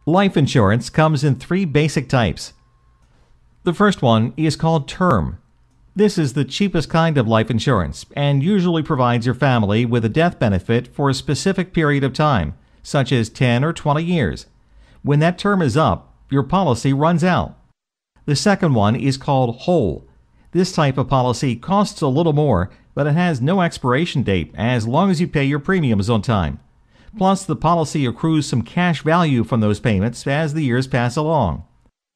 Life insurance comes in three basic types. The first one is called term. This is the cheapest kind of life insurance and usually provides your family with a death benefit for a specific period of time, such as 10 or 20 years. When that term is up, your policy runs out. The second one is called whole. This type of policy costs a little more, but it has no expiration date as long as you pay your premiums on time. Plus, the policy accrues some cash value from those payments as the years pass along.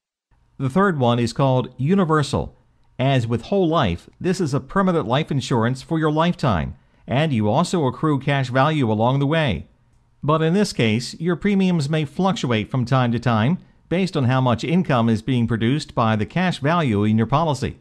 The third one is called universal. As with whole life, this is a permanent life insurance for your lifetime, and you also accrue cash value along the way. But in this case, your premiums may fluctuate from time to time based on how much income is being produced by the cash value in your policy.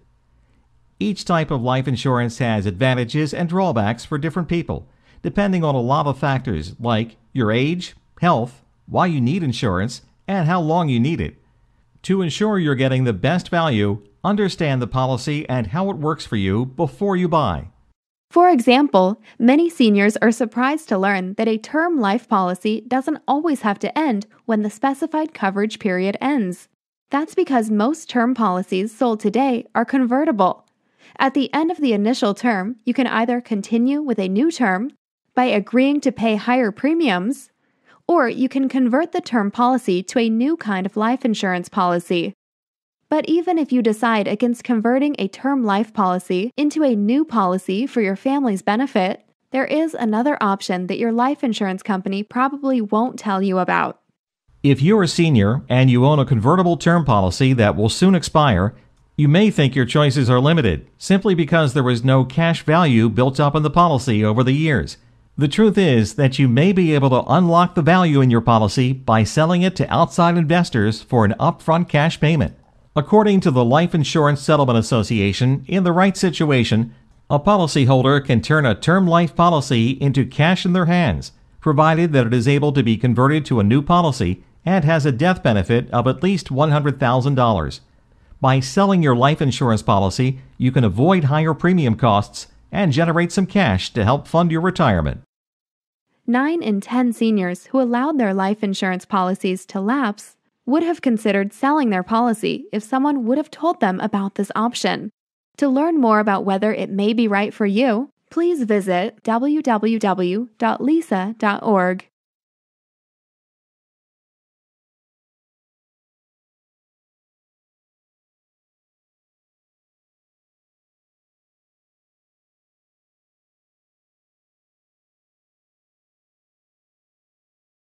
Each type of life insurance has advantages and drawbacks for different people, depending on a lot of factors like your age, health, why you need insurance, and how long you need it. To ensure you're getting the best value, understand the policy and how it works for you before you buy. For example, many seniors are surprised to learn that a term life policy doesn't always have to end when the specified coverage period ends. That's because most term policies sold today are convertible. At the end of the initial term, you can either continue with a new term by agreeing to pay higher premiums, or you can convert the term policy to a new kind of life insurance policy. But even if you decide against converting a term life policy into a new policy for your family's benefit, there is another option that your life insurance company probably won't tell you about. If you're a senior and you own a convertible term policy that will soon expire, you may think your choices are limited simply because there was no cash value built up in the policy over the years. The truth is that you may be able to unlock the value in your policy by selling it to outside investors for an upfront cash payment. According to the Life Insurance Settlement Association, in the right situation, a policyholder can turn a term life policy into cash in their hands, provided that it is able to be converted to a new policy and has a death benefit of at least $100,000. By selling your life insurance policy, you can avoid higher premium costs and generate some cash to help fund your retirement. 9 in 10 seniors who allowed their life insurance policies to lapse would have considered selling their policy if someone would have told them about this option. To learn more about whether it may be right for you, please visit www.lisa.org.